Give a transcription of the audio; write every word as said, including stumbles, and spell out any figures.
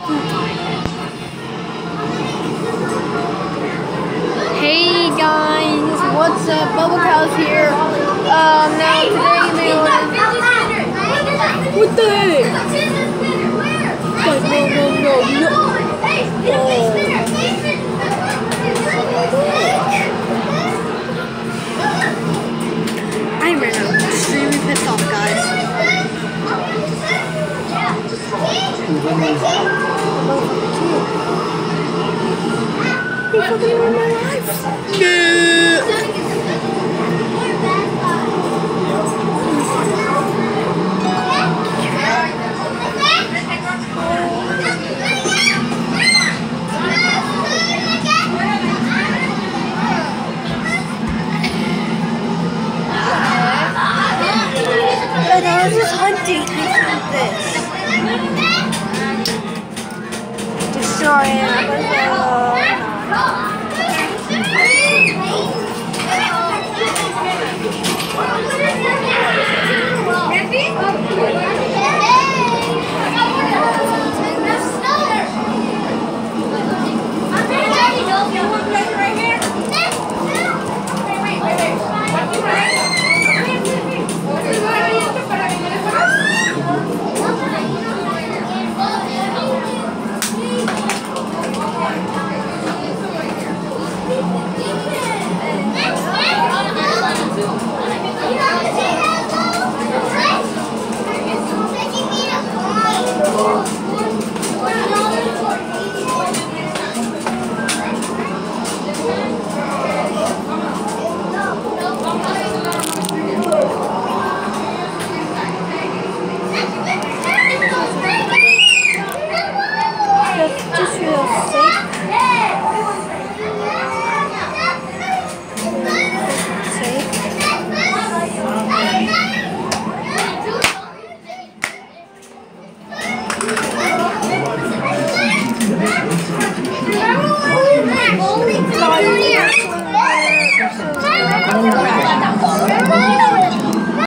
Hey guys, what's up? Bubble Cow's here. Um, now today you may want to... What the heck? Guys, no, no, no, no. Oh. I'm right now extremely pissed off, guys. You fucking ruined my life. But I was just hunting. I found this. Destroy it.